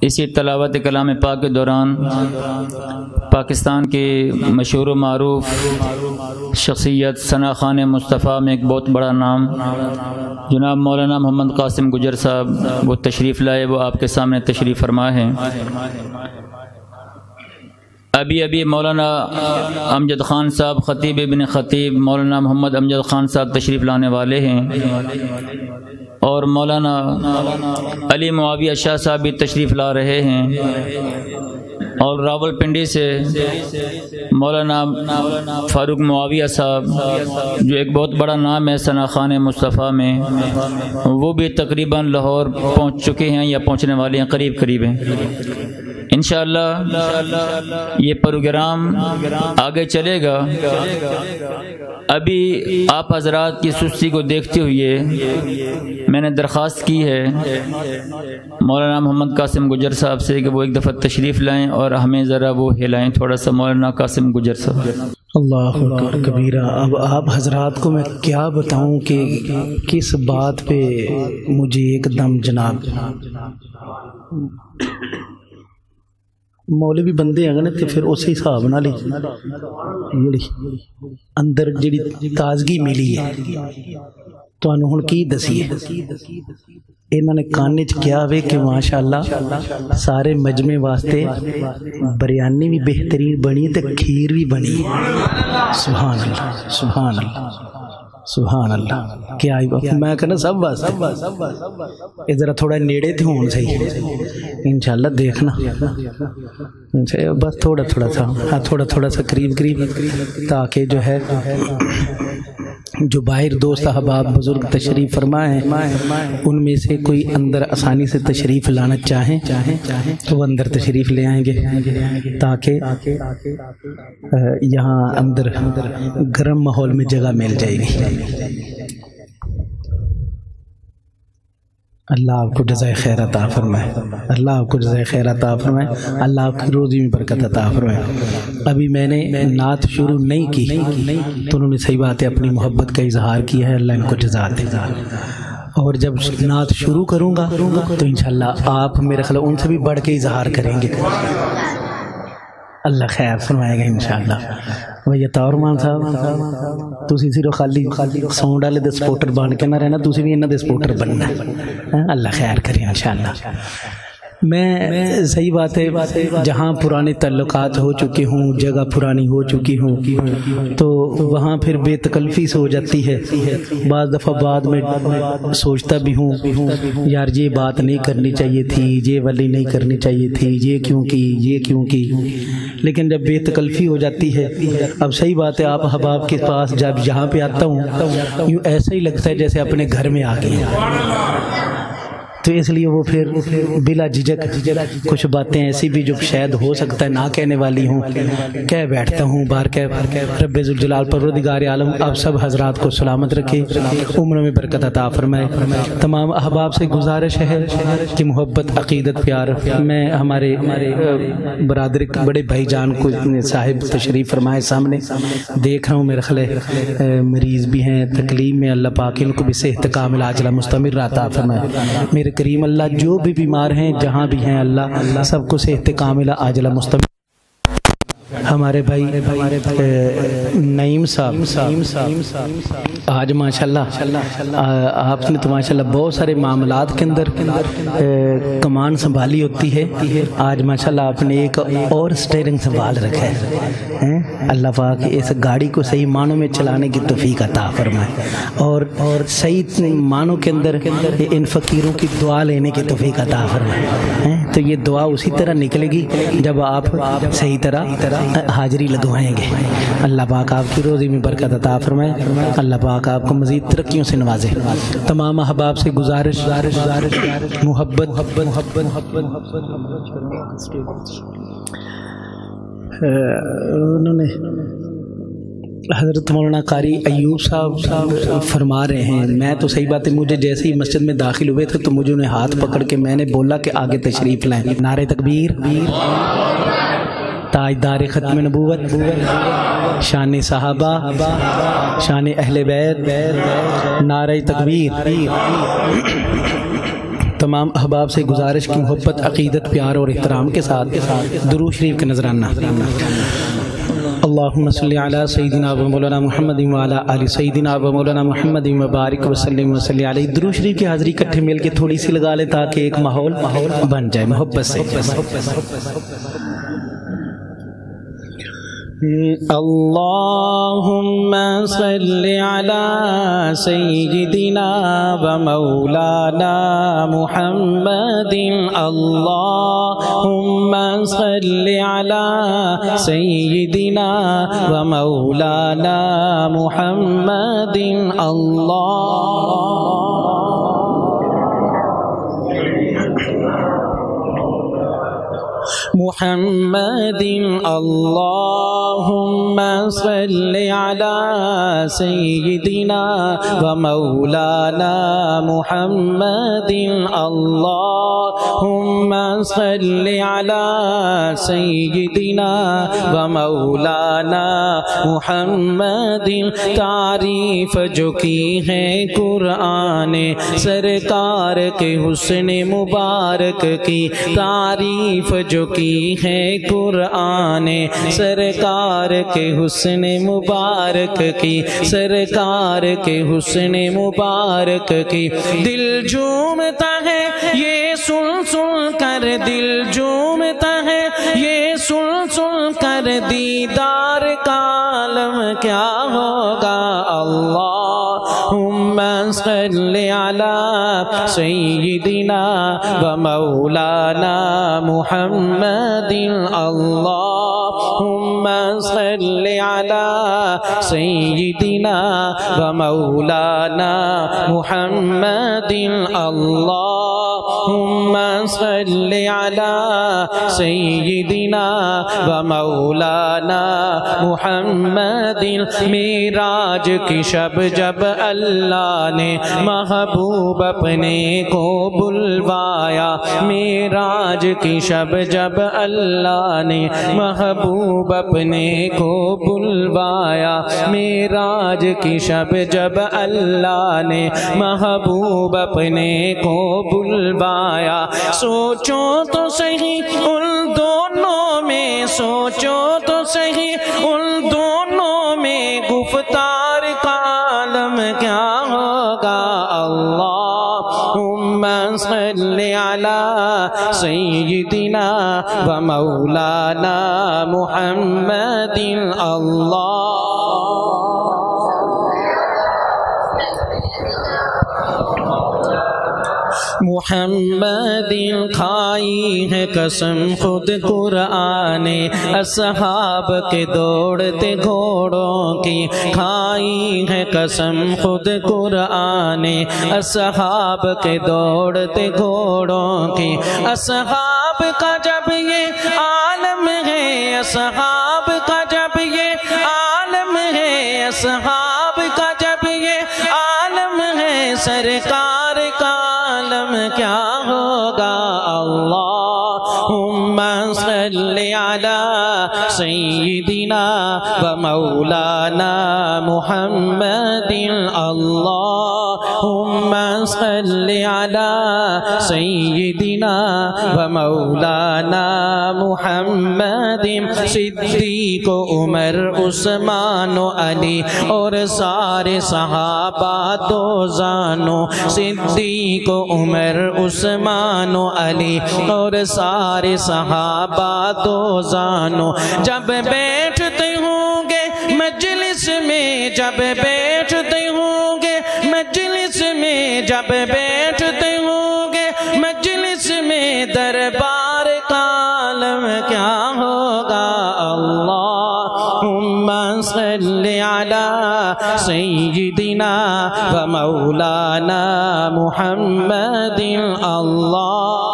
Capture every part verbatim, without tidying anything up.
اسی تلاوت کلام پاک کے دوران پاکستان کے مشہور و معروف شخصیت ثنا خان مصطفیٰ میں ایک بہت بڑا نام جناب مولانا محمد قاسم گجر صاحب وہ تشریف لائے، وہ آپ کے سامنے تشریف فرما ہیں۔ ابھی ابھی مولانا امجد خان صاحب خطیب ابن خطیب مولانا محمد امجد خان صاحب تشریف لانے والے ہیں، اور مولانا علی معاویہ شاہ صاحب بھی تشریف لا رہے ہیں، اور راول پنڈی سے مولانا فاروق معاویہ صاحب جو ایک بہت بڑا نام ہے ثنا خان مصطفیٰ میں، وہ بھی تقریباً لاہور پہنچ چکے ہیں یا پہنچنے والے ہیں، قریب قریب ہیں۔ انشاءاللہ یہ پروگرام آگے چلے گا۔ ابھی آپ حضرات کی سستی کو دیکھتے ہوئے میں نے درخواست کی ہے مولانا محمد قاسم گجر صاحب سے کہ وہ ایک دفعہ تشریف لائیں اور ہمیں ذرا وہ ہلائیں تھوڑا سا۔ مولانا قاسم گجر صاحب۔ اللہ اکبر کبیرہ۔ اب آپ حضرات کو میں کیا بتاؤں کہ کس بات پہ مجھے ایک دم جناب مولوی بندے ہیں تے پھر اسی حساب نال جڑی اندر جڑی تازگی ملی ہے تانوں ہن کی دسیے۔ انہوں نے کانے چ کیا ہوئے کہ ماشاءاللہ سارے مجمع واسطے بریانی بھی بہترین بنی تے کھیر بھی بنی۔ سبحان اللہ سبحان اللہ سبحان اللہ۔ کیا میں کہنا سب بس ادھر تھوڑا نیڑے تھے ہون صحیح انشاءاللہ دیکھنا بس تھوڑا تھوڑا سا تھوڑا تھوڑا سا قریب قریب تاکہ جو ہے جو باہر دوست احباب بزرگ تشریف فرمائے ان میں سے کوئی اندر آسانی سے تشریف لانا چاہیں تو وہ اندر تشریف لے آئیں گے تاکہ یہاں اندر گرم ماحول میں جگہ مل جائے گی۔ اللہ آپ کو جزائے خیر عطا فرمائے، اللہ آپ کو جزائے خیر عطا فرمائے، اللہ آپ کی روزی میں برکت عطا فرمائے۔ ابھی میں نے نعت شروع نہیں کی تو انہوں نے صحیح بات ہے اپنی محبت کا اظہار کیا ہے، اللہ ان کو جزا دے۔ اور جب نعت شروع کروں گا تو انشاءاللہ آپ میرے خیال ان سے بھی بڑھ کے اظہار کریں گے، اللہ خیر فرمائے گا انشاءاللہ۔ بھئی طاہر مان صاحب تسی صرف خالی ساؤنڈ والے دے سپورٹر بن کے نہ رہنا، تسی بھی انہاں دے سپورٹر بننا ہے، اللہ خیر کرے انشاءاللہ۔ میں صحیح بات ہے جہاں پرانے تعلقات ہو چکے ہوں، جگہ پرانی ہو چکی ہوں تو وہاں پھر بے تکلفی سے ہو جاتی ہے۔ بعض دفعہ بعد میں سوچتا بھی ہوں یار یہ بات نہیں کرنی چاہیے تھی، یہ والی نہیں کرنی چاہیے تھی، یہ کیوں کی یہ کیوں کی، لیکن جب بے تکلفی ہو جاتی ہے اب صحیح بات ہے آپ احباب کے پاس جب یہاں پہ آتا ہوں یوں ایسا ہی لگتا ہے جیسے اپنے گھر میں آ گئے، تو اس لیے وہ پھر بلا جھجک کچھ باتیں ایسی بھی جو شاید ہو سکتا ہے نہ کہنے والی ہوں کہہ بیٹھتا ہوں۔ بار کہ رب ذوالجلال پروردگار عالم آپ سب حضرات کو سلامت رکھے، عمر میں برکت عطا فرمائے۔ تمام احباب سے گزارش ہے کہ محبت عقیدت پیار میں ہمارے برادر بڑے بھائی جان کو صاحب تشریف فرمائے سامنے دیکھ رہا ہوں، میرے خیال مریض بھی ہیں تکلیف میں، اللہ پاک ان کو بھی صحت کامل عاجلہ مستمر عطا فرمائے۔ میرے کریم اللہ جو بھی بیمار ہیں جہاں بھی ہیں اللہ سب کو صحت کاملہ عاجلہ مستمر۔ ہمارے بھائی نعیم صاحب آج ماشاءاللہ آپ نے تو ماشاءاللہ بہت سارے معاملات کے اندر کمان سنبھالی ہوتی ہے، آج ماشاءاللہ آپ نے ایک اور سٹیئرنگ سنبھال رکھا ہے۔ اللہ پاک اس گاڑی کو صحیح معنوں میں چلانے کی توفیق عطا فرمائے اور صحیح معنوں کے اندر ان فقیروں کی دعا لینے کی توفیق عطا فرمائے۔ تو یہ دعا اسی طرح نکلے گی جب آپ صحیح طرح حاضری لگوائیں گے۔ اللہ پاک آپ کی روزی میں برکت عطا فرمائے، اللہ پاک آپ کو مزید ترقیوں سے نوازے۔ تمام احباب سے گزارش محبت انہوں نے حضرت مولانا قاری ایوب صاحب فرما رہے ہیں، میں تو صحیح بات ہے مجھے جیسے ہی مسجد میں داخل ہوئے تھے تو مجھے انہیں ہاتھ پکڑ کے میں نے بولا کہ آگے تشریف لائیں۔ نعرہ تکبیر، تاجدار ختم نبوت، شان صحابہ، شان اہل بیت، نعرہ تکبیر۔ تمام احباب سے گزارش کی محبت، عقیدت، پیار اور احترام کے ساتھ درود شریف کا نذرانہ۔ اللہم صلی علی سیدنا و مولانا محمد و علی آل سیدنا و مولانا محمد و بارک وسلم و صلی علیہ۔ درود شریف کی حاضری کٹھے مل کے تھوڑی سی لگا لیں تاکہ ایک ماحول بن جائے محبت سے۔ اللہم صلی علی سیدنا و مولانا محمد، اللہم صلی علی سیدنا و مولانا محمد، اللہ محمد، اللہم صلی علی سیدنا و مولانا محمد، اللہم صلی علی سیدنا و مولانا محمد۔ تعریف جو کی ہے قرآن سرکار کے حسن مبارک کی، تعریف جو کی ہے قرآن سرکار کے حسن مبارک کی، سرکار کے حسن مبارک کی۔ دل جھومتا ہے یہ سن سن کر، دل جھومتا ہے یہ سن سن کر، دیدار کا عالم کیا ہوگا۔ اللہم صلی علی سیدنا و مولانا محمد، اللہم صلی علی سیدنا و مولانا محمد، اللہم صلی علی سیدنا و مولانا محمد۔ معراج کی شب جب اللہ نے محبوب اپنے کو بلوایا، معراج کی شب جب اللہ نے محبوب اپنے کو بلوایا، معراج کی شب جب اللہ نے محبوب اپنے کو بلوایا۔ سوچو تو صحیح ان دونوں میں، سوچو تو صحیح ان دونوں میں، گفتار کا عالم کیا ہوگا۔ اللہم صلی علی سیدنا و مولانا محمد، اللہ محمد۔ کھائی ہے قسم خود قرآن اصحاب کے دوڑتے گھوڑوں کی، کھائی ہے قسم خود قرآن اصحاب کے دوڑتے گھوڑوں کی۔ اصحاب کا جب یہ عالم ہے، اصحاب کا جب یہ عالم ہے، اصحاب کا جب یہ عالم ہے، سرکار کا عالم کیا ہوگا۔ اللہم صلی علی سیدنا و مولانا محمد، اللہم صلی علی سیدنا و مولانا محمد۔ صدیق و عمر عثمان و علی اور سارے صحابہ دو زانو، صدیق و عمر عثمان و علی اور سارے صحابہ دو زانو، جب بیٹھتے ہوں گے مجلس میں، جب بیٹھتے ہوں گے مجلس میں، جب بیٹھتے ہوں گے مجلس میں، دربار کا عالم کیا ہوگا۔ اللہم صلی علی سیدنا و مولانا محمد، اللہ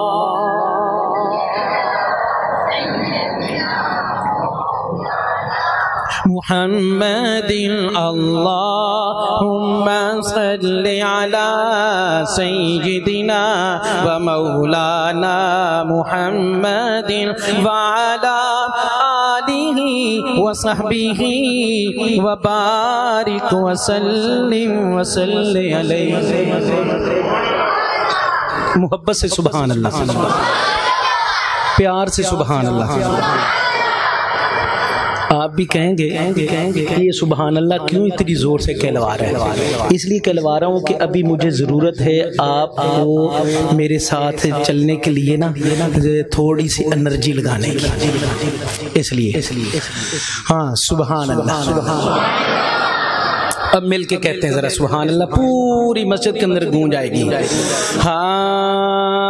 محمد، اللہم صلی علی سیدنا و مولانا محمد وعلی آلہ وصحبہ وبارک وسلم وصلی علیہ۔ محبت سے سبحان اللہ، پیار سے سبحان اللہ۔ آپ بھی کہیں گے کہ یہ سبحان اللہ کیوں اتنی زور سے کہلوا رہے ہیں؟ اس لیے کہلوا رہا ہوں کہ ابھی مجھے ضرورت ہے آپ کو میرے ساتھ چلنے کے لیے نا تھوڑی سی انرجی لگانے کی، اس لیے ہاں سبحان اللہ۔ اب مل کے کہتے ہیں ذرا سبحان اللہ، پوری مسجد کے اندر گونج آئے گی۔ ہاں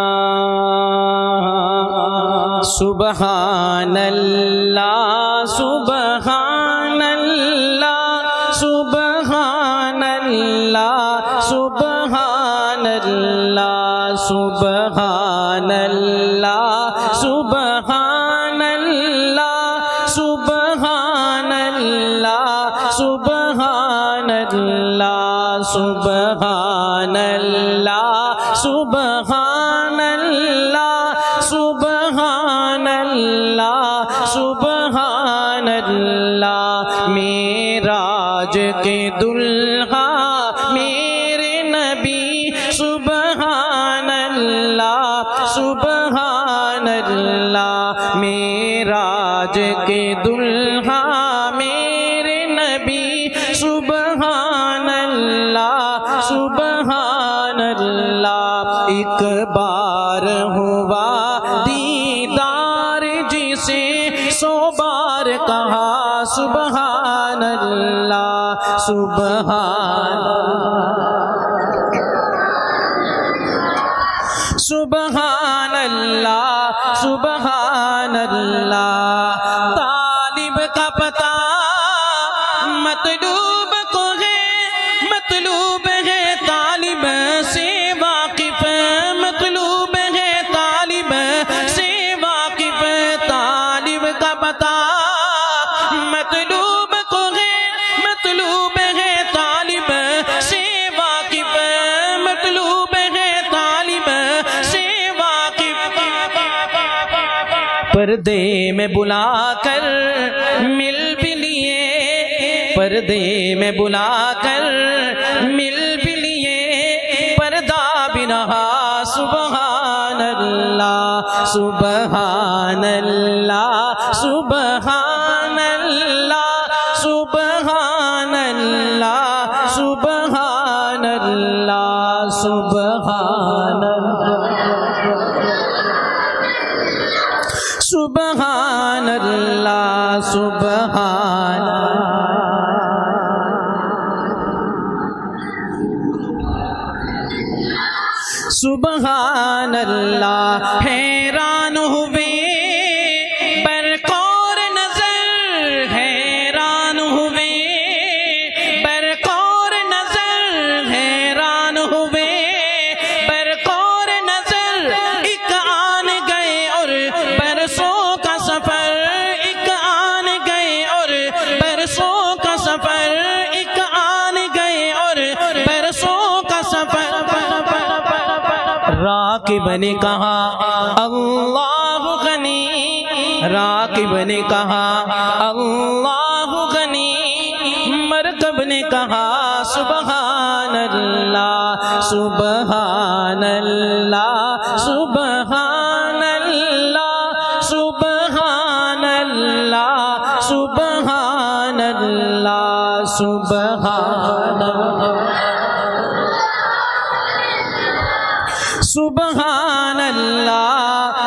سبحان اللہ سبحان اللہ سبحان اللہ سبحان اللہ سبحان اللہ سبحان اللہ سبحان اللہ سبحان اللہ سبحان اللہ سبحان اللہ سبحان اللہ سبحان اللہ۔ معراج کے دلہا میرے نبی سبحان اللہ سبحان اللہ۔ معراج کے دلہا میرے نبی سبحان اللہ سبحان اللہ۔ ایک بار ہوا دیدار جسے سو بار کہا سبحان اللہ سبحان سبحان اللہ سبحان اللہ۔ طالب کا پتہ مطلوب کو ہے، مطلوب ہے طالب سے واقف، مطلوب ہے طالب سے واقف۔ طالب کا پتہ مطلوب کو ہے، مطلوب ہے طالب سے واقف، مطلوب ہے طالب سے واقف۔ پردے میں بلا کر مل بھی لیے، پردے میں بلا کر مل بھی لیے، پردہ بھی رہا سبحان اللہ سبحان اللہ سبحان اللہ سبحان اللہ سبحان اللہ سبحان سبحان اللہ سبحان سبحان اللہ۔ حیران ہوئے برقور نظر، حیران ہوئے برقور نظر، حیران ہوئے برقور نظر۔ ایک آن گئے اور برسوں کا سفر، ایک آن گئے اور برسوں کا سفر، ایک آن گئے اور برسوں کا سفر۔ راکب نے کہا اللہ غنی، راکب نے کہا اللہ غنی، مرکب نے کہا سبحان اللہ سبحان اللہ سبحان اللہ سبحان اللہ سبحان اللہ سبحان سبحان اللہ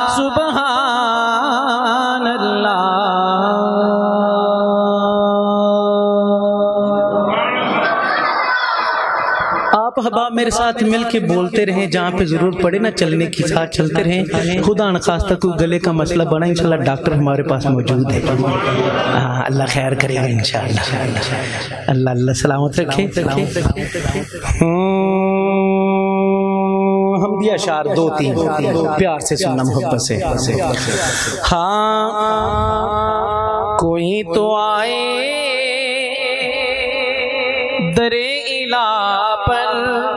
سبحان اللہ۔ آپ احباب میرے ساتھ مل کے بولتے رہیں، جہاں پہ ضرورت پڑے نا چلنے کی ساتھ چلتے رہیں۔ خدا نخواستہ کوئی گلے کا مسئلہ بنا انشاءاللہ ڈاکٹر ہمارے پاس موجود ہے، اللہ خیر کرے گا انشاءاللہ۔ اللہ اللہ سلامت رکھے۔ حمدیہ اشعار دو تین پیار سے سننا محبت سے۔ ہاں کوئی تو آئے در الہ پر،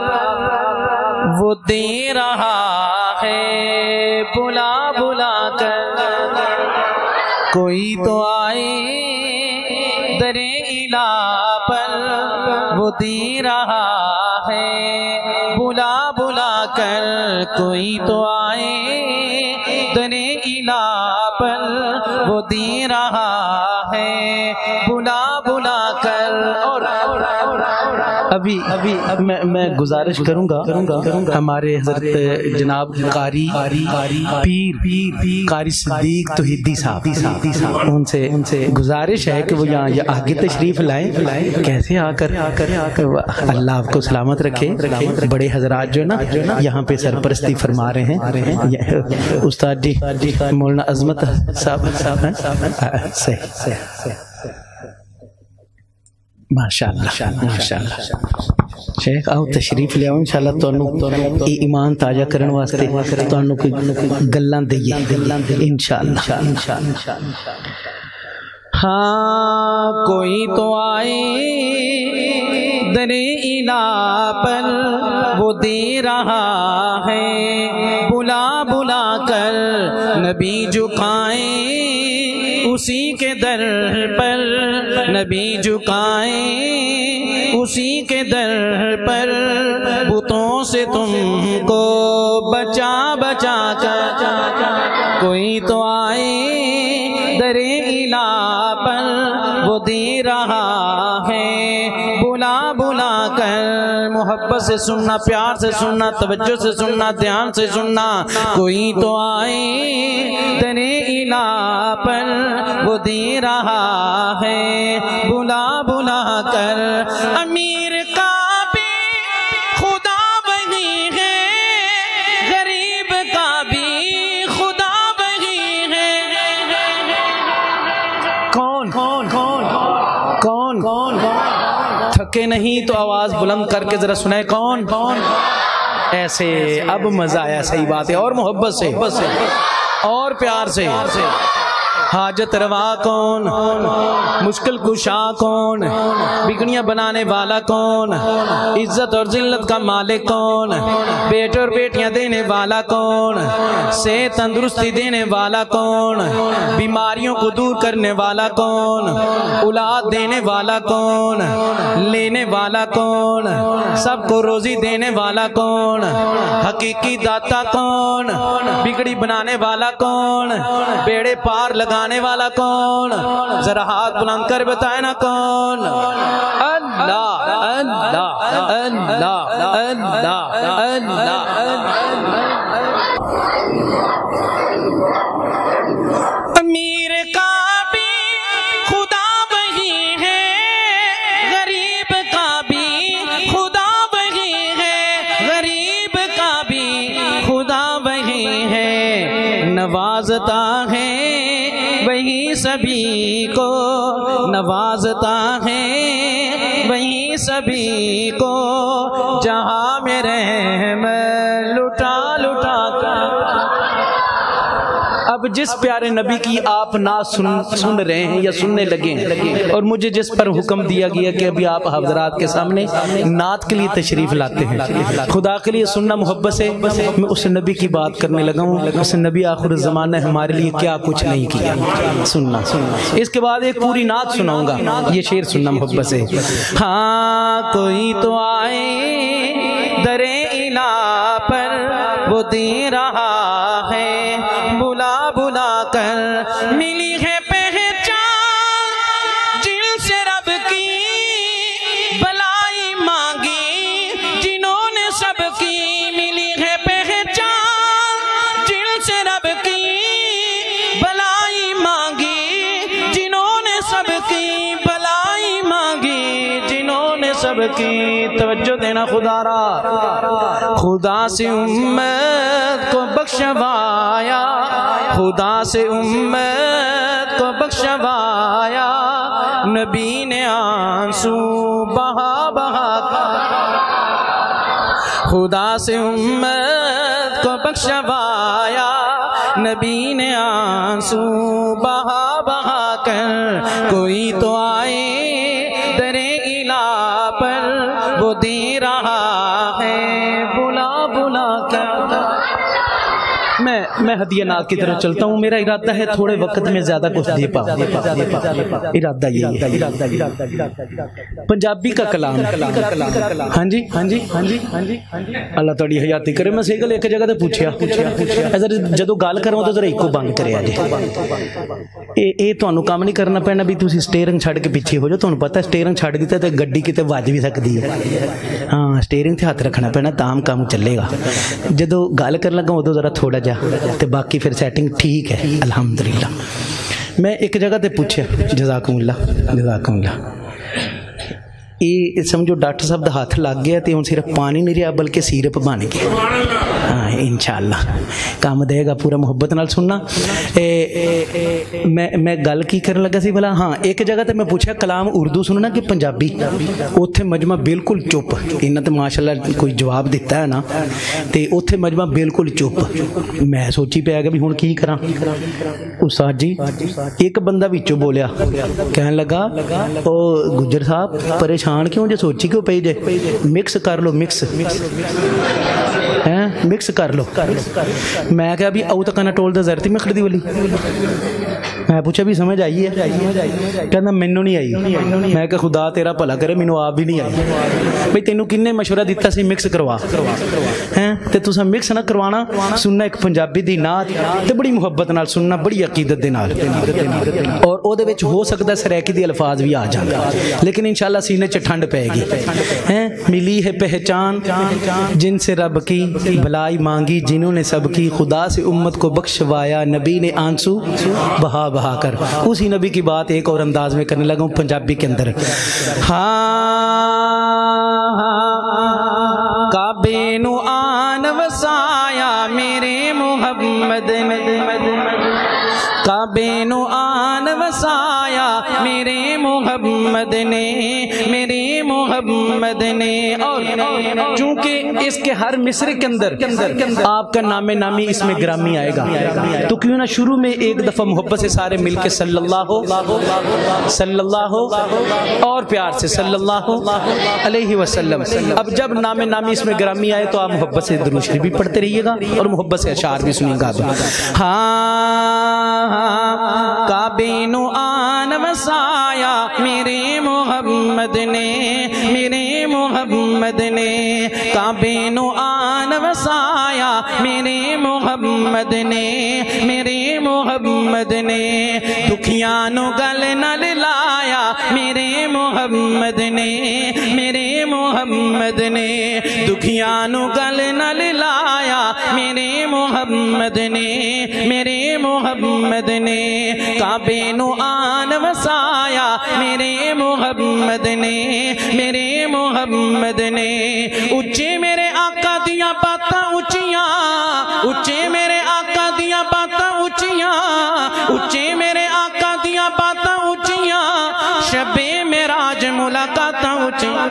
وہ دے رہا ہے بلا بلا کر۔ کوئی تو آئے در الہ پر، وہ دے رہا ہے بلا بلا کر کوئی تو آئے در الہ پر وہ دے رہا ہے بلا بلا کر. اور ابھی ابھی میں میں گزارش کروں گا ہمارے حضرت جناب قاری پیر قاری صدیق توحیدی صاحب ان سے ان سے گزارش ہے کہ وہ یہاں آگے تشریف لائیں. کیسے آ کر اللہ آپ کو سلامت رکھے. بڑے حضرات جو نا یہاں پہ سرپرستی فرما رہے ہیں. استاد جی مولانا عظمت صاحب صحیح ماشاءاللہ ماشاءاللہ. شیخ آؤ تشریف لے آؤ انشاءاللہ تانوں ایمان تازہ کرن واسطے تانوں کوئی گلاں دئیے انشاءاللہ. ہاں کوئی تو آئے در الہ پر وہ دے رہا ہے بلا بلا کر نبی جھکائیں اسی کے در پر نبی جھکائیں اسی کے در پر بتوں سے تم کو بچا بچا کر کوئی تو آئے در الہ پر وہ دے رہا ہے بلا بلا کر. محبت سے سننا پیار سے سننا توجہ سے سننا دھیان سے سننا. کوئی تو آئے در الہ پر وہ دے رہا ہے بلا بلا کر. امیر کا بھی خدا وہی ہے غریب کا بھی خدا وہی ہے. کون کون کون کون کون تھکے نہیں تو آواز بلند کر کے ذرا سنائے کون کون. ایسے اب مزہ آیا. صحیح بات ہے. اور محبت سے اور پیار سے. حاجت روا کون مشکل کشا کون بگڑیاں بنانے والا کون عزت اور ذلت کا مالک کون بیٹے اور بیٹیاں دینے والا کون صحت تندرستی دینے والا کون بیماریوں کو دور کرنے والا کون اولاد دینے والا کون لینے والا کون سب کو روزی دینے والا کون حقیقی داتا کون بگڑی بنانے والا کون بیڑے پار لگا والا کون. ذرا ہاتھ بلند کر بتائے نا کون. اللہ اللہ اللہ اللہ اللہ. امیر کا بھی خدا وہی ہے غریب کا بھی خدا وہی ہے غریب کا بھی خدا وہی ہے. نوازتا ہے وہی سبھی کو نوازتا ہے وہی سبھی کو جہاں میں رحم لٹا لٹا کر. اب جس پیارے نبی کی آپ نعت سن, سن رہے ہیں یا سننے لگے ہیں اور مجھے جس پر حکم دیا گیا کہ ابھی آپ حضرات کے سامنے نعت کے لیے تشریف لاتے ہیں خدا کے لیے سننا محبت سے میں اس نبی کی بات کرنے لگا ہوں. اس نبی آخر الزمان نے ہمارے لیے کیا کچھ نہیں کیا. سننا اس کے بعد ایک پوری نعت سناؤں گا. یہ شعر سننا محبت سے. ہاں کوئی تو آئے در الہ پر وہ دے رہا ہے بلا بلا کر. ملی ہے پہچان جن سے رب کی بلائی مانگی جنہوں نے سب کی. ملی ہے پہچان جن سے رب کی بلائی مانگی جنہوں نے سب کی بلائی مانگی جنہوں نے سب کی. توجہ دینا خدا را. خدا سے امت کو بخشوایا خدا سے امت کو بخشوایا نبی نے آنسو بہا بہا خدا سے امت کو بخشوایا نبی نے آنسو بہا بہا کر. کوئی تو آئے در الہ پر وہ دے رہا ہے بلا بلا کر. میں میں ہدیہ ناز کی طرف چلتا ہوں. میرا ارادہ ہے تھوڑے وقت میں زیادہ کچھ دے پاؤں. ارادہ یہی ہے. پنجابی کا کلام. ہاں جی ہاں جی ہاں جی ہاں جی اللہ تھوڑی حیاتی کرے. میں سیگل ایک جگہ تے پوچھیا جدو گل کروں تو ذرا ایکو بند کریا جی. یہ تمہیں کام نہیں کرنا پینا بھی تھی سٹیئرنگ چھڈ کے پیچھے ہو جاؤ. تمہیں پتا سٹیئرنگ چھڈ دیتا تو گڈی کتے وج بھی سکتی ہے. ہاں سٹیئرنگ تے ہاتھ رکھنا پینا تام کام چلے گا. جدو گل کر لگا ادو ذرا تھوڑا جا تے باقی پھر سیٹنگ ٹھیک ہے الحمدللہ. میں ایک جگہ تے پوچھا جزاکم اللہ جزاکم اللہ. یہ سمجھو ڈاکٹر صاحب دا ہاتھ لگ گیا تو ہوں صرف پانی نہیں رہا بلکہ سیرپ بن گیا. ہاں انشاءاللہ کام دے گا. پورا محبت نال سننا. میں میں گل کی کرن لگا سی بھلا. ہاں ایک جگہ تے میں پوچھا کلام اردو سننا کہ پنجابی. اوتھے مجمع بالکل چپ. انہاں تے ماشاءاللہ کوئی جواب دیتا ہے نا تے اوتھے مجمع بالکل چپ. میں سوچی پیا کہ بھی ہن کی کراں. استاد جی ایک بندہ وچوں بولیا کہن لگا او گجر صاحب پریشان کیوں جے سوچی کیوں پئی جے. مکس کر لو مکس مکس کر لو. میں کہا بھی او تک نہ ٹول دا زرتی میں کھڑی والی. میں پوچھا بھی سمجھ آئی ہے. کہنا مینوں نہیں آئی. میں کہا خدا تیرا بھلا کرے مینوں آپ بھی نہیں آئی. بھئی تینوں کنے مشورہ دیتا سی مکس کروا ہیں تے تساں مکس نہ کروانا. سننا ایک پنجابی دی نعت تے بڑی محبت نال سننا بڑی عقیدت دے نال. اور او دے وچ ہو سکدا سریکی دی الفاظ بھی آ جان لیکن انشاءاللہ سینے چ ٹھنڈ پے گی. ہیں ملی ہے پہچان جن سے رب کی بھلائی مانگی جنہوں نے سب کی. خدا سے امت کو بخشوایا نبی نے آنسو بہا بہا کر. اسی نبی کی بات ایک اور انداز میں کرنے لگا ہوں پنجابی کے اندر. ہاں کعبے نو آن وسایا میرے محمد نے. کعبے نو آن وسایا میرے محمد نے میرے محمد نے. اور چونکہ اس کے ہر مصرع کے اندر آپ کا نام نامی اس میں گرامی آئے گا تو کیوں نہ شروع میں ایک دفعہ محبت سے سارے مل کے صلی اللہ صلی اللہ اور پیار سے صلی اللہ علیہ وسلم. اب جب نام نامی اس میں گرامی آئے تو آپ محبت سے درود شریف بھی پڑھتے رہیے گا اور محبت سے اشعار بھی سنیں گا. ہاں کعبے نو آن وسایا میرے محمد نے میرے محمد نے. کعبے نو آن وسایا میرے محمد نے میرے محمد نے. دکھیاں نو گل نال لایا میرے محمد نے میرے محمد نے. دکھیاں نو گل نال لایا میرے محمد نے میرے محمد نے. کعبے نو آن وسایا میرے محمد نے میرے محمد نے. اچے میرے آقا دیاں باتاں اچیاں اچے میرے آقا دیاں باتاں اچیاں اچے میرے آقا دیاں باتاں اچیاں. شبِ معراج ملاقاتاں اچیاں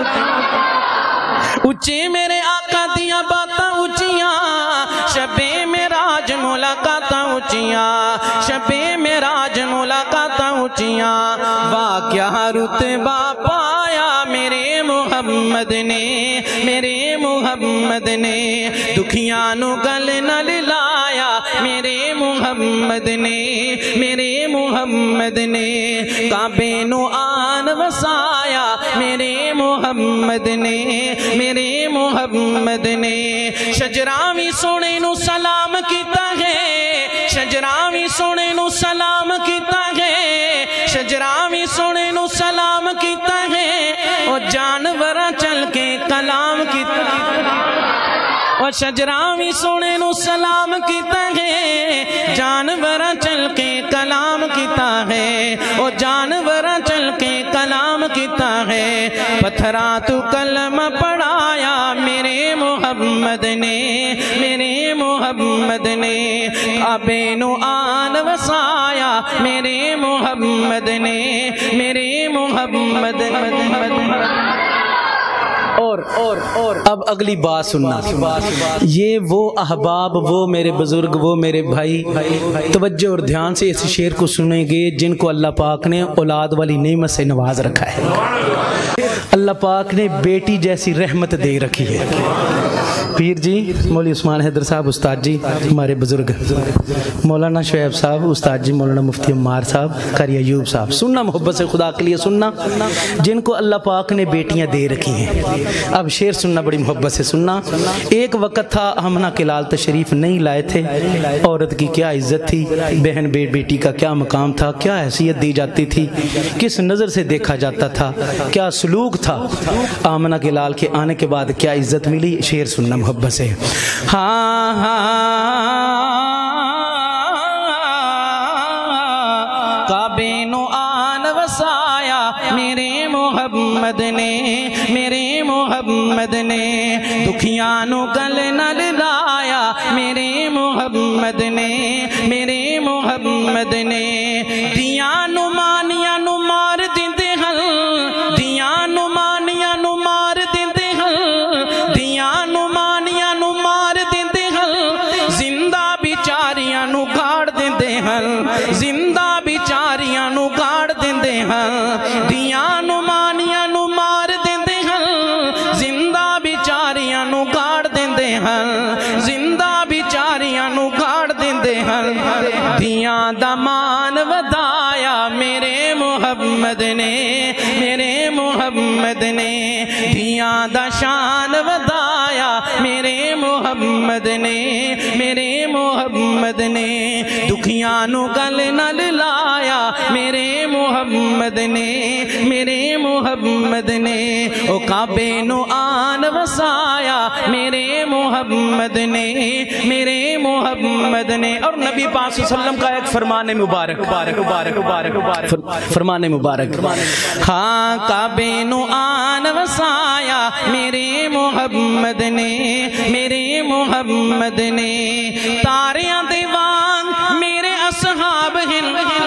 اچے میرے آقا دیاں باتاں اچیاں. شبِ معراج ملاقاتاں اچیاں شبِ معراج ملاقاتاں اچیاں. واقعہ رتبہ پایا میرے محمد نے میرے محمد نے. دکھیاں نو گل نال لایا میرے محمد نے میرے محمد نے. کعبے نو آن وسایا میرے محمد نے میرے محمد نے. شجراوی سونے نو سلام کیتا ہے شجراوی سونے نو سلام کیتا ہے شجراوی سونے نو سلام کیتا ہے. اور جانوراں چل کے کلام کیتا اور شجراوی سونے نو سلام کیتا ہے. جانوراں چل کے کلام کیتا ہے اور جانوراں چل کے کلام کیتا ہے. پتھراں تو کلمہ پڑھایا میرے محمد نے میرے محمد نے. کعبے نو آن وسایا میرے محمد نے میرے محمد نے. اور اور اور اب اگلی بات سننا. یہ وہ احباب وہ میرے بزرگ وہ میرے بھائی توجہ اور دھیان سے اس شعر کو سنیں گے جن کو اللہ پاک نے اولاد والی نعمت سے نواز رکھا ہے. اللہ پاک نے بیٹی جیسی رحمت دے رکھی ہے. پیر جی مولوی عثمان حیدر صاحب استاد جی ہمارے بزرگ مولانا شعیب صاحب استاد جی مولانا مفتی عمار صاحب قاری ایوب صاحب سننا محبت سے خدا کے لیے سننا جن کو اللہ پاک نے بیٹیاں دے رکھی ہیں اب شعر سننا بڑی محبت سے سننا ایک وقت تھا ہمنا کے لال تشریف نہیں لائے تھے عورت کی کیا عزت تھی بہن بیٹ بیٹی کا کیا مقام تھا کیا حیثیت دی جاتی تھی کس نظر سے دیکھا جاتا تھا کیا سلوک تھا آمنہ کے لال کے آنے کے بعد کیا عزت ملی شعر سننا محبت سے ہاں ہاں کعبے نو آن وسایا میرے محمد نے میرے محمد نے دکھیاں نو گل نال لایا میرے محمد نے میرے محمد نے دیاں نو مانیاں نو مار دیندے ہل دیاں نو مانیاں نو مار دیندے ہل دیاں نو مانیاں نو مار دیندے ہل زندہ بیچاریاں نو گاڑ دیندے ہل زندہ بیچاریاں نو گاڑ دیندے ہل دیاں نو مانیاں نو مار دیندے ہل زندہ بیچاریاں نو گاڑ دیندے ہل زندہ بیچاریاں نو گاڑ دیندے ہل دیاں دا مان ودایا میرے محمد نے میرے محمد نے دیاں دا شان ودایا میرے محمد نے میرے محمد نے دکھیاں نو گل نال لایا میرے محمد نے میرے محمد نے او کعبے نو آن وسایا میرے محمد نے میرے محمد نے اور نبی پاک صلی اللہ علیہ وسلم کا ایک فرمان مبارک مبارک مبارک مبارک فرمان مبارک ہاں کعبے نو آن وسایا میرے محمد نے میرے محمد نے تاریاں دے وانگ میرے اصحاب ہیں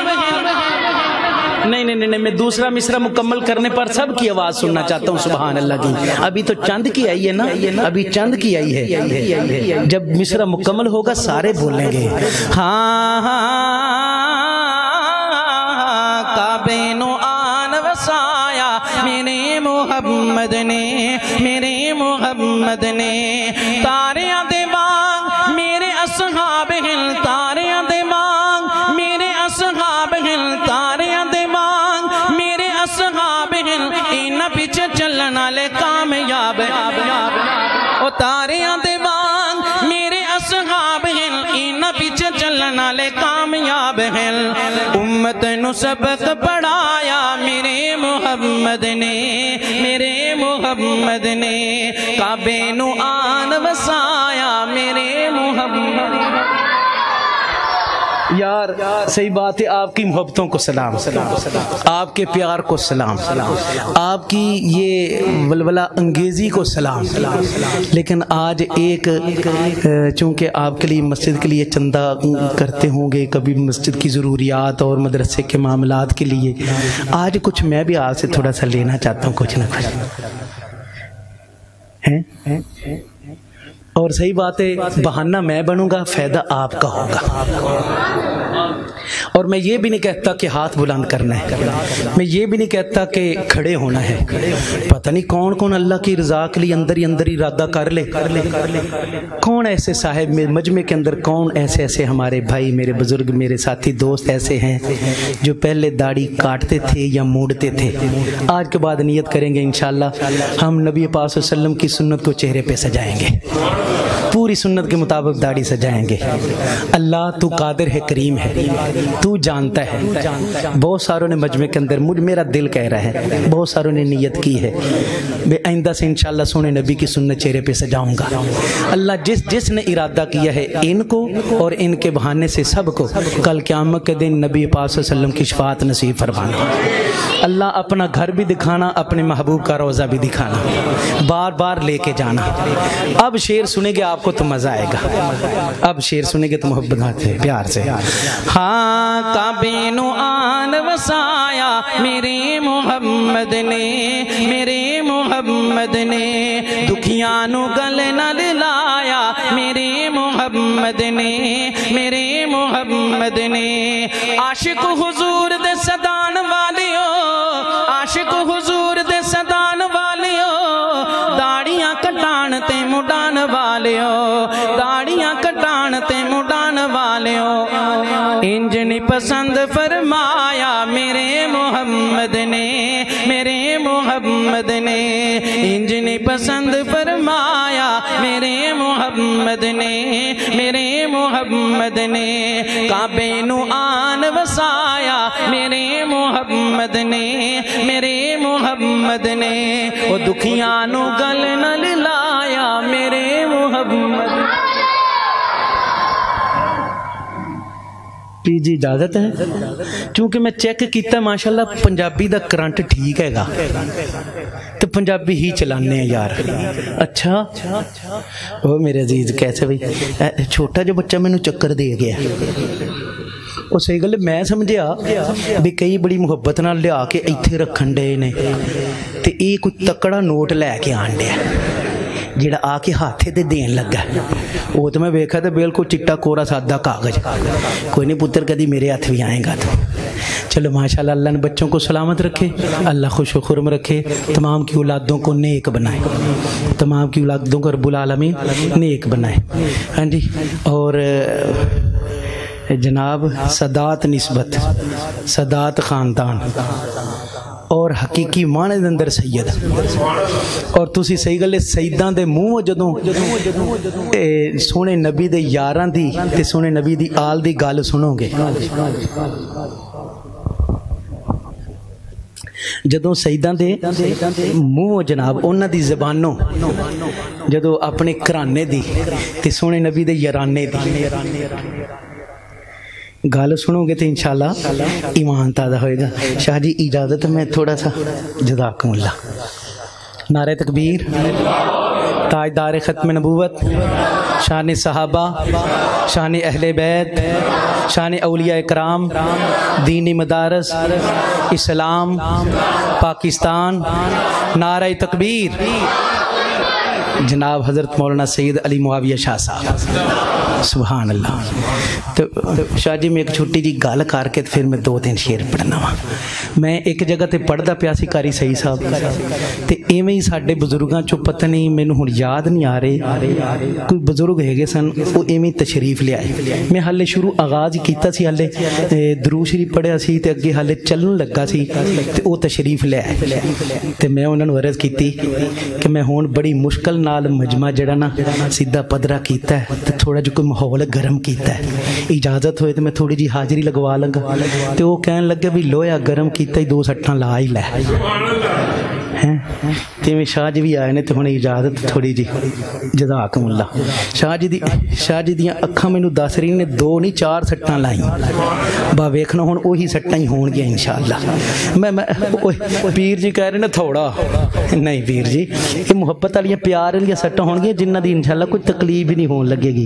نہیں نہیں نہیں میں دوسرا مصرع مکمل کرنے پر سب کی آواز سننا چاہتا ہوں سبحان اللہ کی ابھی تو چند کی آئی ہے نا ابھی چند کی آئی ہے جب مصرع مکمل ہوگا سارے بولیں گے ہاں کعبے نو آن وسایا میرے محمد نے میرے محمد نے تاریاں دے وانگ میرے اصحاب ہیں تاریاں دے وانگ میرے اصحاب ہیں تاریاں دے وانگ میرے اصحاب ہیں اینا پیچھے چلنا لے کامیاب او تاریاں دے وانگ میرے اصحاب ہیں اینا پیچھے چلنا لے کامیاب ہیں امت نو سبق پڑھایا میرے محمد نے میرے محمد نے کعبے نو آن وسایا میرے محمد نے یار صحیح بات ہے آپ کی محبتوں کو سلام آپ کے پیار کو سلام آپ کی یہ ولولہ انگیزی کو سلام لیکن آج ایک چونکہ آپ کے لیے مسجد کے لیے چندہ کرتے ہوں گے کبھی مسجد کی ضروریات اور مدرسے کے معاملات کے لیے آج کچھ میں بھی آپ سے تھوڑا سا لینا چاہتا ہوں کچھ نہ کچھ ہیں اور صحیح بات ہے بہانہ میں بنوں گا فائدہ آپ کا ہوگا اور میں یہ بھی نہیں کہتا کہ ہاتھ بلند کرنا ہے میں یہ بھی نہیں کہتا کہ کھڑے ہونا ہے پتہ نہیں کون کون اللہ کی رضا کے لیے اندر ہی اندر ارادہ کر لے کون ایسے صاحب مجمع کے اندر کون ایسے ایسے ہمارے بھائی میرے بزرگ میرے ساتھی دوست ایسے ہیں جو پہلے داڑھی کاٹتے تھے یا موڑتے تھے آج کے بعد نیت کریں گے انشاءاللہ ہم نبی پاک صلی اللہ علیہ وسلم کی سنت کو چہرے پہ سجائیں گے پوری سنت کے مطابق داڑھی سجائیں گے اللہ تو قادر ہے کریم ہے تو جانتا ہے بہت ساروں نے مجمع کے اندر مجھ میرا دل کہہ رہا ہے بہت ساروں نے نیت کی ہے میں آئندہ سے انشاءاللہ سونے نبی کی سنت چہرے پہ سجاؤں گا اللہ جس جس نے ارادہ کیا ہے ان کو اور ان کے بہانے سے سب کو کل قیامت کے دن نبی پاک صلی اللہ علیہ وسلم کی شفاعت نصیب فرمانا اللہ اپنا گھر بھی دکھانا اپنے محبوب کا روضہ بھی دکھانا بار بار لے کے جانا اب شعر سنیں گے آپ کو تو مزہ آئے گا اب شعر سنیں گے تو محبت ہے پیار سے ہاں کعبے نو آن وسایا میرے محمد نے میرے محمد نے دکھیاں نو گلے نال لایا میرے محمد نے میرے محمد نے عاشق حضور دے صدان والیو عاشق حضور دے صدان والیو داڑیاں کٹان تے مڈان والے वालियों इंज नहीं पसंद फरमाया मेरे मोहम्मद ने, मेरे मोहम्मद ने इंज नहीं पसंद फरमाया मेरे मोहम्मद ने, मेरे मोहम्मद ने काबे नू आन वसाया मेरे मोहम्मद ने, मेरे मोहम्मद ने ओ दुखियां नू गल नाल लाया मेरे मोहम्मद। जी इजाजत है क्योंकि मैं चेक किया माशाल्लाह पंजाबी दा करंट ठीक हैगा तो पंजाबी ही चलाने यार। अच्छा ओ मेरे अजीज कैसे भाई छोटा जो बच्चा मैनू चक्कर दे गया ਉਹ सही गल मैं समझिया भी कई बड़ी मुहब्बत नाल लिया के इत्थे रखन डे ने ते ये कोई तकड़ा नोट लैके आन डया जिहड़ा आके हाथे ते देन लगा। वो तो मैं वेखा तो बिल्कुल चिट्टा कोरा सादा कागज। कोई नहीं पुत्र कभी मेरे हथ भी आएगा तो चलो माशाल्लाह अल्लाह ने बच्चों को सलामत रखे, अल्लाह खुश खुरम रखे, तमाम की औलादों को नेक बनाए, तमाम की औलादों को रब्बुल आलमीन नेक बनाए। हाँ जी और जनाब सदात निस्बत सदात ख़ानदान और हकीकी माने दे अंदर सैयद और तुसी सही गल सईदां दे मूँह जदों सोहने नबी दे यारां दी ते सोहने नबी दी आल दी गल सुनोगे जदों सईदां दे मूँह जनाब उन्हां दी ज़बानों जदों अपने घराने दी ते सोहने नबी दे याराने दी गल सुनोगे तो इंशाल्लाह ईमान ताज़ा होएगा। शाह जी इजाज़त में थोड़ा सा जज़ाकुमुल्लाह। नारे तकबीर, ताजदार ख़त्म नबूवत, शान सहाबा, शान अहले बैत, शान औलिया इकराम, दीनी मदारस, इस्लाम, पाकिस्तान, नारे तकबीर जनाब हज़रत मौलाना सैयद अली मुआविया शाह साहब सुभान अल्लाह। तो, तो शाह जी मैं एक छोटी जी गल करके फिर मैं दो तीन शेर पढ़ना वा। मैं एक जगह ते पढ़दा पिया सी कारी सही साहब ते इवें ही साडे बजुर्गां चों पता नहीं मैनूं हुण याद नहीं आ रहे कोई बजुर्ग हैगे सन वो इवें तशरीफ लियाए। मैं हाले शुरू आगाज़ कीता सी हाले दरूद शरीफ पढ़िया सी ते अगे हाले चलन लगा सी ते वो तशरीफ लियाए ते मैं उन्हां नूं अर्ज़ कीती कि मैं हुण बड़ी मुश्किल नाल मजमा जड़ा ना सीधा पदरा कीता है ते थोड़ा जो कोई माहौल गर्म कीता है इजाजत होए तो मैं थोड़ी जी हाजिरी लगवा लगा तो वो कहन लगे भी लोया गर्म कीता ही दो सट्टा ला ही लै हैं ते शाह जी भी आए ने तो हुण इजाजत थोड़ी जी जज़ाकुमुल्लाह। शाह जी दी शाह जी दियां अखां मैनूं दस रही ने दो नहीं चार सट्टां लाईं बा वेखना हुण उही सट्टां ही होणगियां इंशाअल्लाह। मैं मैं पीर जी कह रहे ने थोड़ा नहीं पीर जी ये मुहब्बत वालियां प्यार वालियां सट्टां होणगियां जिन्हां दी इंशाअल्लाह कोई तकलीफ ही नहीं होण लगेगी।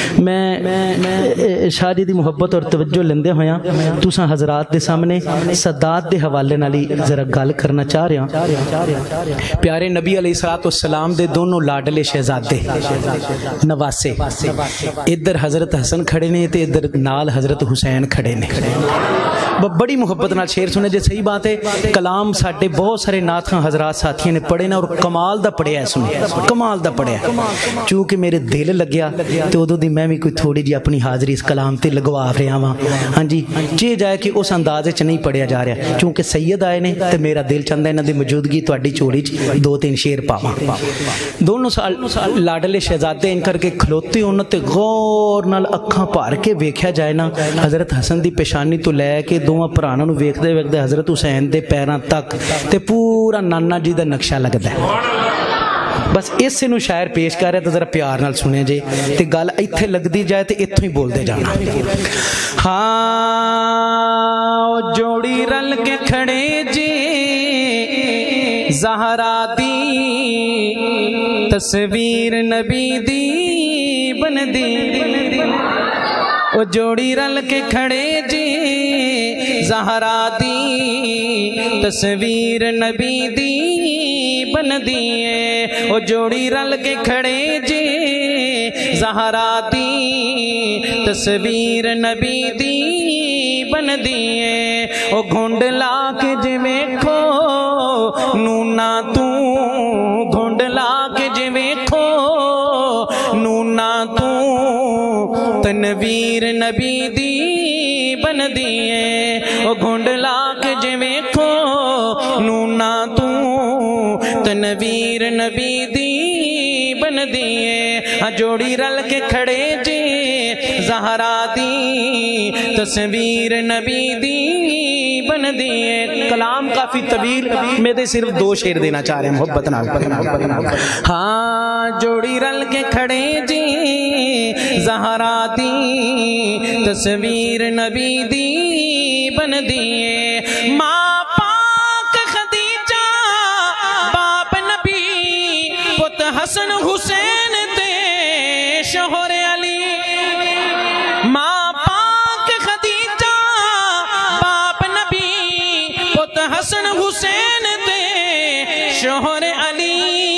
मैं शाह जी दी मुहब्बत और तवज्जो लेंदे होया तुसां हज़रात दे सामने सदात दे हवाले नाल ही जरा गल करना चाह रहा। प्यारे नबी अलैहिस्सलातु वस्सलाम दे दोनों लाडले शहजादे नवासे इधर हजरत हसन खड़े ने ते इधर नाल हजरत हुसैन खड़े ने। बड़ी मुहब्बत नाल शेर सुने जे सही बात है कलाम साडे बहुत सारे नाथां हजरात साथियों ने पढ़े ना और कमाल दा पढ़िया सुने कमाल दा पढ़िया चूँकि मेरे दिल लग्या तो उदों दी मैं भी कोई थोड़ी जी अपनी हाज़री इस कलाम ते लगवा रहा वां। हाँ जी जे जाए कि उस अंदाजे च नहीं पढ़िया जा रहा क्योंकि सैयद आए ने तो मेरा दिल चाहता इन्हां दी मौजूदगी तुहाडी झोली च दो तीन शेर पावां। दोनों साल लाडले शहजादे इन करके खलोते उन्हां ते गौर नाल अखां भर के वेख्या जाए ना हजरत हसन दी पेशानी तो लैके दोवां भरावां नूं वेखदे वेखदे हजरत हुसैन दे पैरां तक ते पूरा नाना जी दा नक्शा लगदा है। बस इस नूं शायर पेश कर रहा तो जरा प्यार नाल सुने जे ते गल इत्थे लगदी जाए तो इत्थों ही बोलते जाना। हाँ जोड़ी रल के खड़े जी ज़हरा दी तस्वीर नबी दी बन दी ओ जोड़ी रल के खड़े जी ज़हरा दी तस्वीर नबी दी बन दिए ओ जोड़ी रल के खड़े जी ज़हरा दी तस्वीर नबी दी बन दिए ओ घुंड ला के जिवें खो नूना तू घुंड ला के जिवें खो नूना तू तनवीर नबी دی بن دیے او گھنڈ لا کے جے ویکھو نونا تو تنویر نبی دی بن دیے ہاں جوڑی رل کے کھڑے جے زہرا دی تصویر نبی دی بن دیے. کلام کافی طویل میں دے صرف دو شعر دینا چاہ رہے ہیں محبت نال. ہاں جوڑی رل کے کھڑے جی زہرا دی تصویر نبی دی بن دیے. ماں پاک خدیجہ باپ نبی پت حسن حسین تے شوہر علی. ماں پاک خدیجہ باپ نبی پت حسن حسین تے شوہر علی.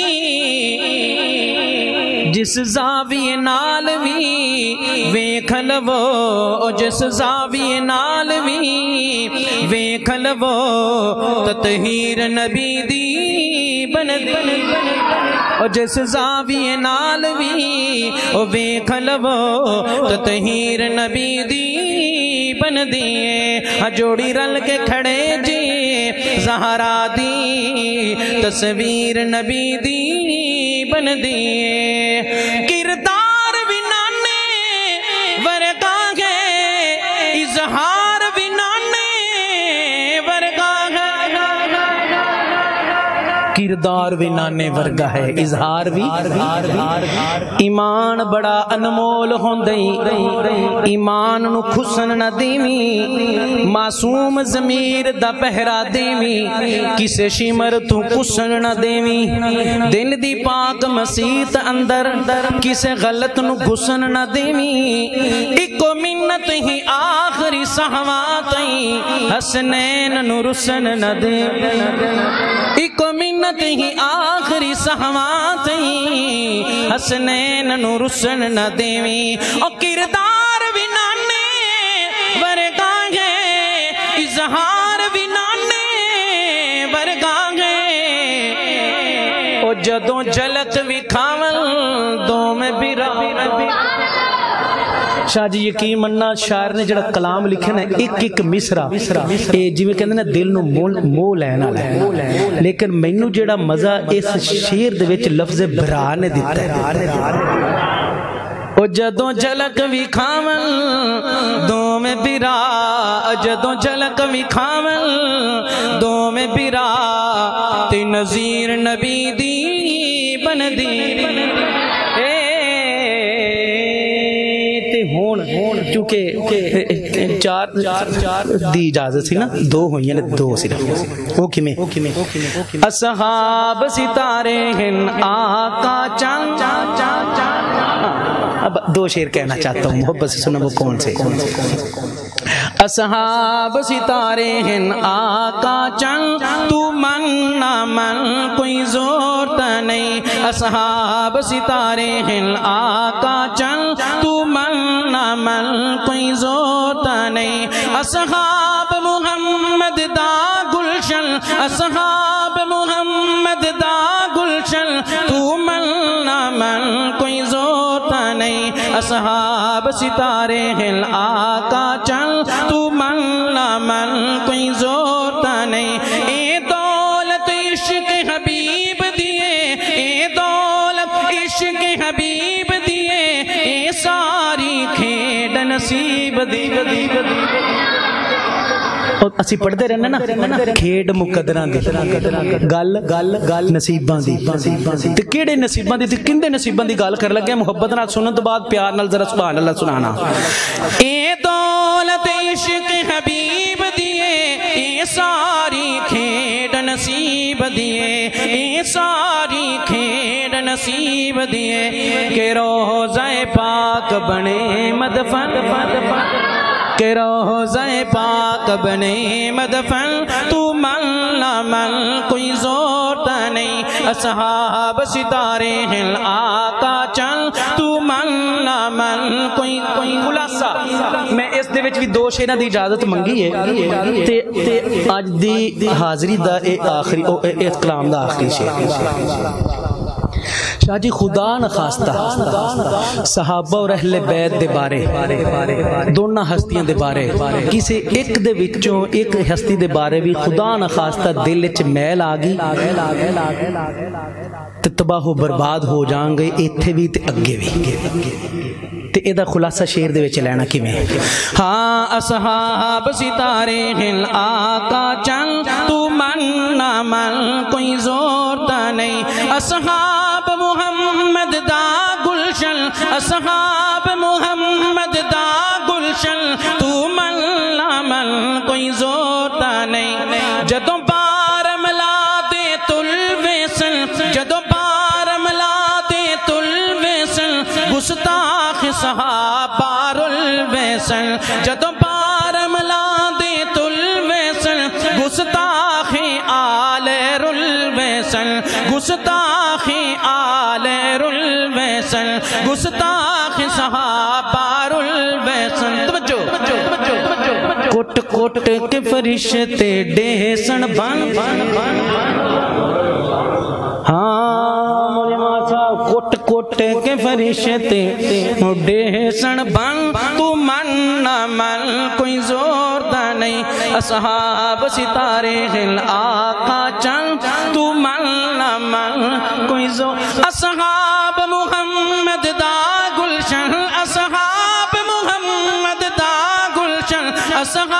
جس زاویے نال وی ویکھ لو جس زاویے نال وی ویکھ لو تطہیر نبی دی بن دی. اور جس زاویے نال وی ویکھ لو تطہیر نبی دی بن دیے. جوڑی رل کے کھڑے جی زہرا دی تصویر نبی دی بن دیے. کردار بھی نانے ورگا ہے اظہار بھی نانے ورگا ہے. کردار بھی نانے ورگا ہے اظہار بھی. ایمان بڑا انمول ہوندئی ایمان نو کھسن نہ دیویں معصوم ضمیر دا پہرا دیویں کسے شمر تو کسن نہ دیویں. دل دی پاک مسیت اندر کسے غلط نو گھسن نہ دیویں. اکو منت ہی آخری صحوات ہی حسنین نو رسن نہ دیویں. اکو منت ہی آخری صحوات ہی حسنین نو رسن نہ دیویں. او کردار بھی نانے ورگا ہے اظہار بھی نانے ورگا ہے. او جدوں جلک وکھاول دو میں برا. شاہ جی یقین مننا شاعر نے جڑا کلام لکھے نا ایک ایک مصرع اے جویں کہندے نا دل نو مو لینا ہے. لیکن مینوں جڑا مزہ اس شعر دے وچ لفظ برا نے دتا ہے. او جدوں جھلک وکھاون دو میں برا جدوں جھلک وکھاون دو میں برا تے نظیر نبی دی بن دی. چونکہ چار دی اجازت سی نا دو ہوئی ہیں دو صرف وہ کمیں اصحاب ستارے ہیں آقا چاند. اب دو شعر کہنا چاہتا ہوں محبت سے سنو وہ کون سے. اصحاب ستارے ہیں آقا چند تو من نہ من کوئی زور تا نہیں. اصحاب ستارے ہیں آقا چند تو من نہ من کوئی زور تا نہیں. اصحاب محمد دا گلشن اصحاب محمد دا گلشن تو من نہ من کوئی زور تا نہیں. اصحاب ستارے ہیں آقا چند تو من نہ من کوئی زور تا نہیں. اے دولت عشق حبیب دیے اے دولت عشق حبیب دیے اے ساری کھیڈ نصیب دی. اسی پڑھتے رہنا نا کھیڈ مقدراں دی گل گل گل نصیباں دی تے کیڑے نصیباں دی تے کندے نصیباں دی گل کر لگے محبت نال سنن تو بعد پیار نال ذرا سبحان اللہ سنانا. اے دولت عشق حبیب دیے اے ساری کھیڈ نصیب دیے اے ساری کھیڈ نصیب دیے. کہ روضہ پاک بنے مدفن کہ روضہ پاک بنے مدفن تو من نہ من کوئی زور تا نہیں. اصحاب ستارے ہیں آقا چند تو من نہ من کوئی کوئی. خلاصہ میں اس دے وچ بھی دو شعراں دی اجازت منگی ہے تے تے اج دی حاضری دا اے آخری او اے کلام دا آخری شعر. شاہ جی خدا نخواستہ صحابہ اور اہل بیت دے بارے دونوں ہستیاں دے بارے کسی ایک دے وچوں ایک ہستی دے بارے بھی خدا نخواستہ دل وچ میل آ گئی تے تباہ و برباد ہو جان گے ایتھے بھی تے اگے بھی تے اے دا خلاصہ شعر دے وچ لینا کیویں ہاں اصحاب ستارے ہن آقا چن تو من نہ من کوئی زور تا نہیں اصحاب محمد دا گلشن اصحاب محمد دا گلشن تو من نہ من کوئی زور تا نہیں جدوں بار ملا دے تل ویسن جدوں بار ملا دے تل ویسن گستاخ صحابہ رل ویسن جدوں بار ملا دے تل ویسن گستاخ آل رل ویسن گستاخ آل رل ویسن گستاخ صحابہ رل ویسن توجہ کٹ کٹ کے فرشتے ڈیسن بن ہاں مولانا صاحب کٹ کٹ کے فرشتے ڈیسن بن تو من نہ من کوئی زور دا نہیں اصحاب ستارے ہن آقا چن تو من نہ من کوئی زور اصحاب محمد دا گلشن اصحاب محمد دا گلشن اصحاب